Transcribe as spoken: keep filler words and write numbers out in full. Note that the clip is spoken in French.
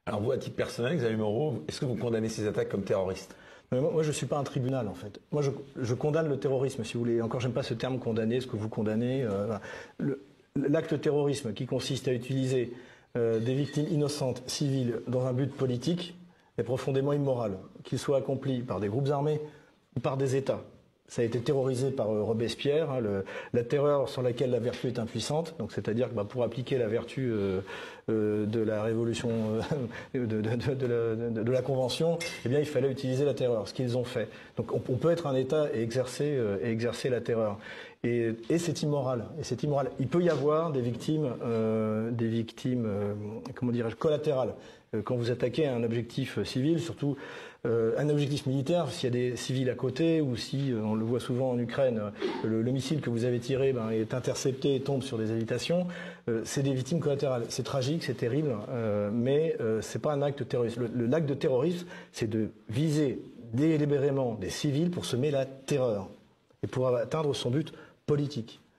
Alors vous, à titre personnel, Xavier Moreau, est-ce que vous condamnez ces attaques comme terroristes? Mais moi, moi, je suis pas un tribunal, en fait. Moi, je, je condamne le terrorisme, si vous voulez. Encore, j'aime pas ce terme condamner, ce que vous condamnez. Euh, voilà. Le- L'acte terrorisme qui consiste à utiliser euh, des victimes innocentes, civiles, dans un but politique, est profondément immoral. Qu'il soit accompli par des groupes armés ou par des États. Ça a été terrorisé par euh, Robespierre, hein, le, la terreur sur laquelle la vertu est impuissante. Donc, c'est-à-dire que bah, pour appliquer la vertu euh, euh, de la révolution, euh, de, de, de, de, la, de, de la Convention, eh bien, il fallait utiliser la terreur, ce qu'ils ont fait. Donc, on, on peut être un État et exercer, euh, et exercer la terreur. Et, et c'est immoral. Et c'est immoral. Il peut y avoir des victimes, euh, des victimes, euh, comment dirais-je, collatérales. Euh, Quand vous attaquez un objectif civil, surtout euh, un objectif militaire, s'il y a des civils à côté, ou si, euh, on le voit souvent en Ukraine, euh, le, le missile que vous avez tiré ben, est intercepté et tombe sur des habitations, euh, c'est des victimes collatérales. C'est tragique, c'est terrible, euh, mais euh, c'est pas un acte terroriste. Le, le, l'acte de terrorisme, c'est de viser délibérément des civils pour semer la terreur et pour atteindre son but politique.